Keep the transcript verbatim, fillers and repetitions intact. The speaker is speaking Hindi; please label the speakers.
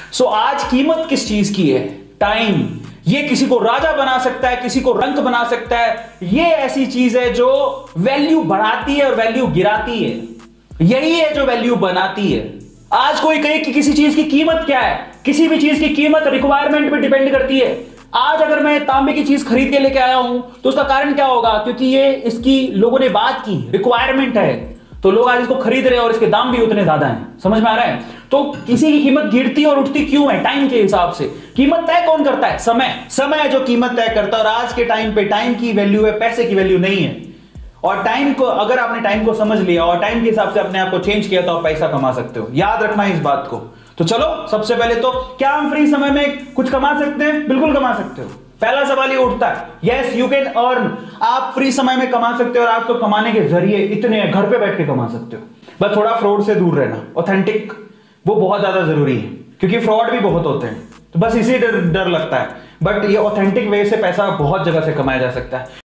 Speaker 1: सो so, आज कीमत किस चीज की है? टाइम। ये किसी को राजा बना सकता है, किसी को रंक बना सकता है। ये ऐसी चीज है जो वैल्यू बढ़ाती है और वैल्यू गिराती है। यही है जो वैल्यू बनाती है। आज कोई कहे कि किसी चीज की कीमत क्या है, किसी भी चीज की कीमत रिक्वायरमेंट पे डिपेंड करती है। आज अगर मैं तांबे की चीज खरीद के लेके आया हूं तो उसका कारण क्या होगा? क्योंकि ये इसकी लोगों ने बात की, रिक्वायरमेंट है, तो लोग आज इसको खरीद रहे हैं और इसके दाम भी उतने ज्यादा हैं। समझ में आ रहा है? तो किसी की कीमत गिरती और उठती क्यों है? टाइम के हिसाब से। कीमत तय कौन करता है? समय। समय जो कीमत तय करता है। और आज के टाइम पे टाइम की वैल्यू है, पैसे की वैल्यू नहीं है। और टाइम को अगर आपने टाइम को समझ लिया और टाइम के हिसाब से अपने आप को चेंज किया तो आप पैसा कमा सकते हो। याद रखना इस बात को। तो चलो, सबसे पहले तो क्या हम फ्री समय में कुछ कमा सकते हैं? बिल्कुल कमा सकते हो। पहला सवाल ये उठता है, यस यू कैन अर्न। आप फ्री समय में कमा सकते हो और आप तो कमाने के जरिए इतने घर पे बैठ के कमा सकते हो। बस थोड़ा फ्रॉड से दूर रहना। ऑथेंटिक वो बहुत ज्यादा जरूरी है, क्योंकि फ्रॉड भी बहुत होते हैं। तो बस इसी डर डर लगता है। बट ये ऑथेंटिक वे से पैसा बहुत जगह से कमाया जा सकता है।